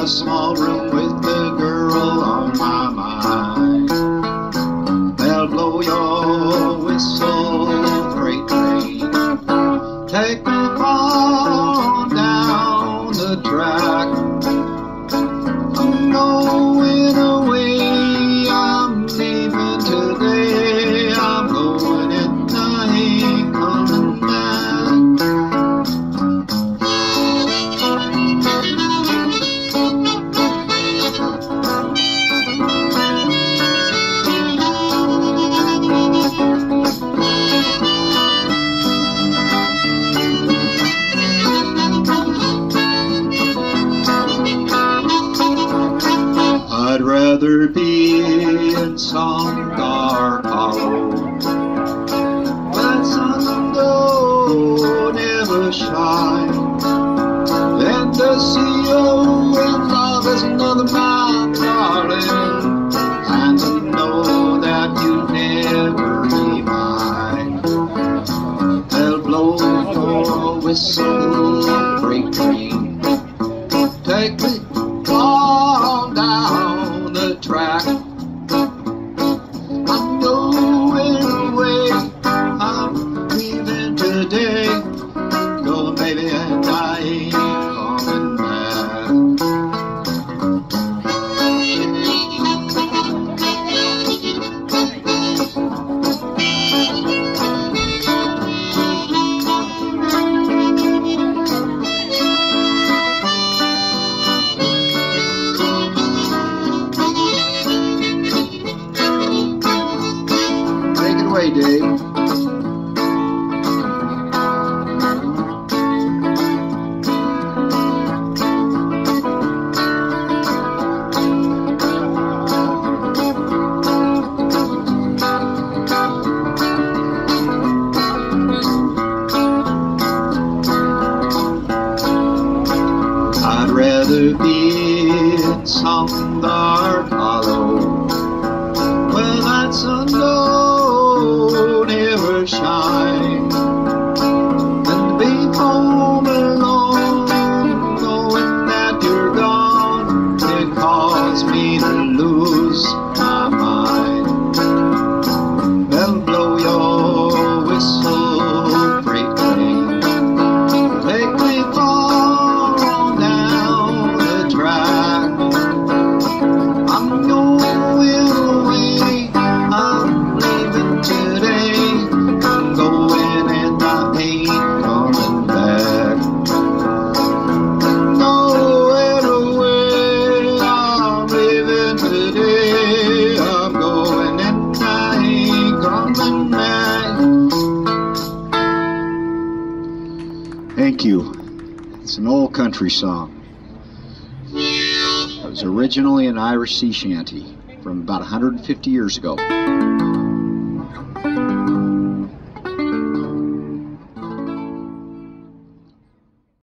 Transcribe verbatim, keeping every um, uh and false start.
a small room with the girl on my mind. They'll blow your whistle, freight train. Take me on down the track. I'm going away, I'm leaving today. I'm going and I ain't coming back. I'd rather be in some dark hollow where sun don't ever shine, than to see you in love as another man, darling, and to know that you'll never be mine. They'll blow your whistle, freight train. Take me on down the track. I'm going away, I'm leaving today. Go, baby, and I ain't coming back. Take it away, Dave. I'd rather be in some dark hollow where that sun don't ever shine, than to be home alone, knowing that you're gone. It caused me to lose my mind. They'll blow your whistle, freight train. Take me far on down the track. I'm going away, I'm leaving today. I'm going and I ain't coming back. Nowhere away, I'm leaving today. I'm going and I ain't coming back. Thank you. It's an old country song. It was originally an Irish sea shanty from about one hundred fifty years ago.